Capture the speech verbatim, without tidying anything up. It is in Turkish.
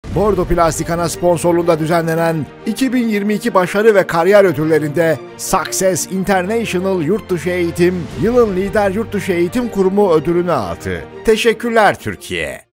Bordo Plastikana sponsorluğunda düzenlenen iki bin yirmi iki Başarı ve Kariyer Ödülleri'nde Success International Yurtdışı Eğitim, Yılın Lider Yurtdışı Eğitim Kurumu ödülünü aldı. Teşekkürler Türkiye.